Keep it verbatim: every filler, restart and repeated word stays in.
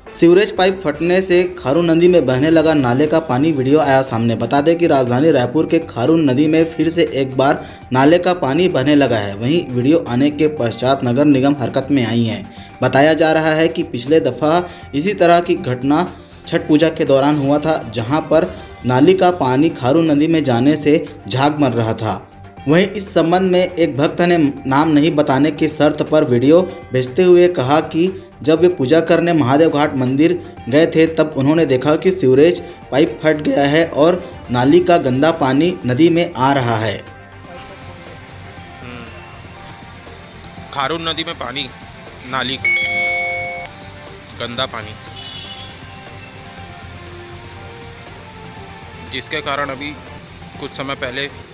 Sewerage pipe फटने से खारून नदी में बहने लगा नाले का पानी। वीडियो आया सामने। बता दें कि राजधानी रायपुर के खारून नदी में फिर से एक बार नाले का पानी बहने लगा है। वहीं वीडियो आने के पश्चात नगर निगम हरकत में आई है। बताया जा रहा है कि पिछले दफ़ा इसी तरह की घटना छठ पूजा के दौरान हुआ था, जहां पर नाली का पानी खारून नदी में जाने से झाग मर रहा था। वहीं इस संबंध में एक भक्त ने नाम नहीं बताने की शर्त पर वीडियो भेजते हुए कहा कि जब वे पूजा करने महादेव घाट मंदिर गए थे तब उन्होंने देखा कि सीवरेज पाइप फट गया है और नाली का गंदा पानी नदी में आ रहा है। खारून नदी में पानी, नाली गंदा पानी, जिसके कारण अभी कुछ समय पहले